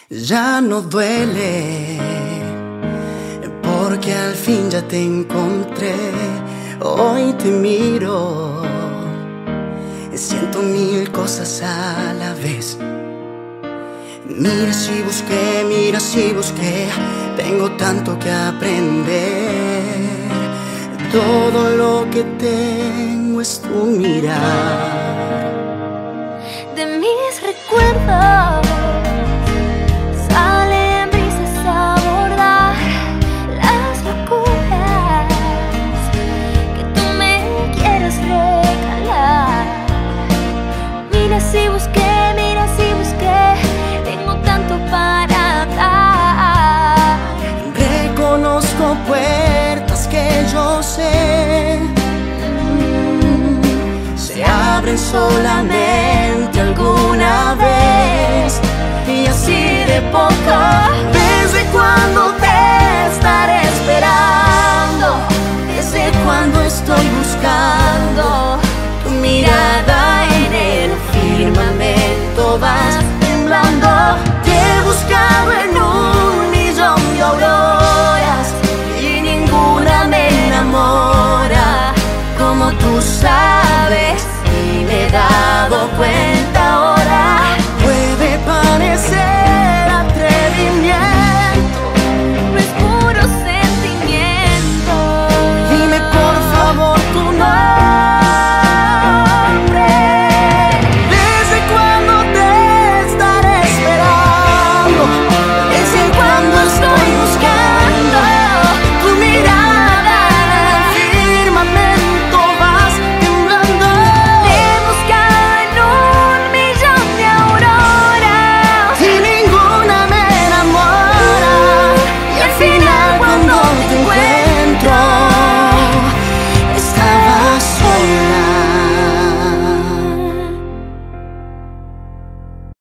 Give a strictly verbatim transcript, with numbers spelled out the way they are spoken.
Ya no duele, porque al fin ya te encontré. Hoy te miro, siento mil cosas a la vez. Mira si busqué, mira si busqué, tengo tanto que aprender. Todo lo que tengo es tu mirar. De mis recuerdos salen brisas a bordar las locuras que tú me quieres regalar. Mira si busqué, mira si busqué, tengo tanto para dar. Reconozco puertas que yo sé mm, se abren solamente alguna vez, y así de poco. ¿Desde cuándo te estaré esperando? ¿Desde cuándo estoy buscando tu mirada en el firmamento? Vas